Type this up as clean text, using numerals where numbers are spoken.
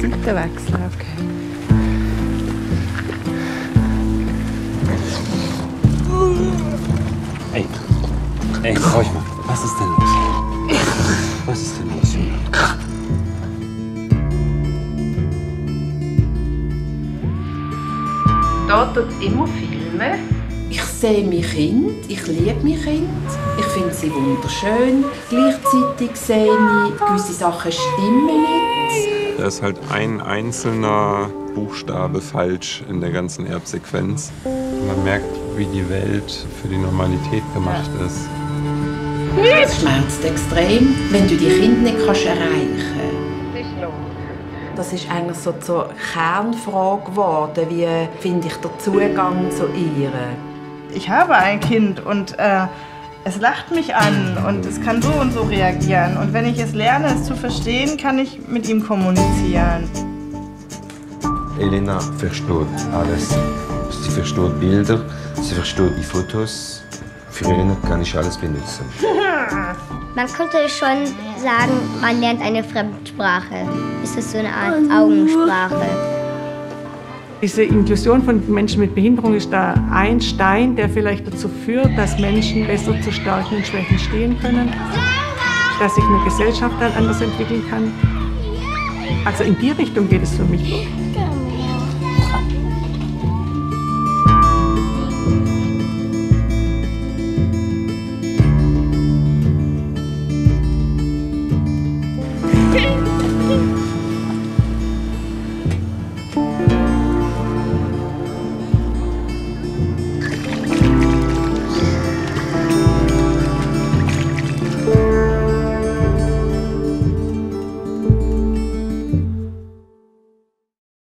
Seite wechseln, okay. Ey, ruhig mal. Was ist denn los? Was ist denn los, Junge? Hier tut immer filmen. Ich sehe mein Kind, ich liebe mein Kind. Ich finde sie wunderschön. Gleichzeitig sehe ich, gewisse Sachen stimmen nicht. Da ist halt ein einzelner Buchstabe falsch in der ganzen Erbsequenz. Man merkt, wie die Welt für die Normalität gemacht ist. Es schmerzt extrem, wenn du die Kinder nicht erreichen kannst. Das ist eigentlich so zur Kernfrage geworden, wie finde ich den Zugang zu ihr. Ich habe ein Kind und es lacht mich an und es kann so und so reagieren. Und wenn ich es lerne, es zu verstehen, kann ich mit ihm kommunizieren. Elena versteht alles. Sie versteht Bilder, sie versteht die Fotos. Für Elena kann ich alles benutzen. Man könnte schon sagen, man lernt eine Fremdsprache. Ist das so eine Art Augensprache? Diese Inklusion von Menschen mit Behinderung ist da ein Stein, der vielleicht dazu führt, dass Menschen besser zu Stärken und Schwächen stehen können, dass sich eine Gesellschaft dann anders entwickeln kann. Also in die Richtung geht es für mich.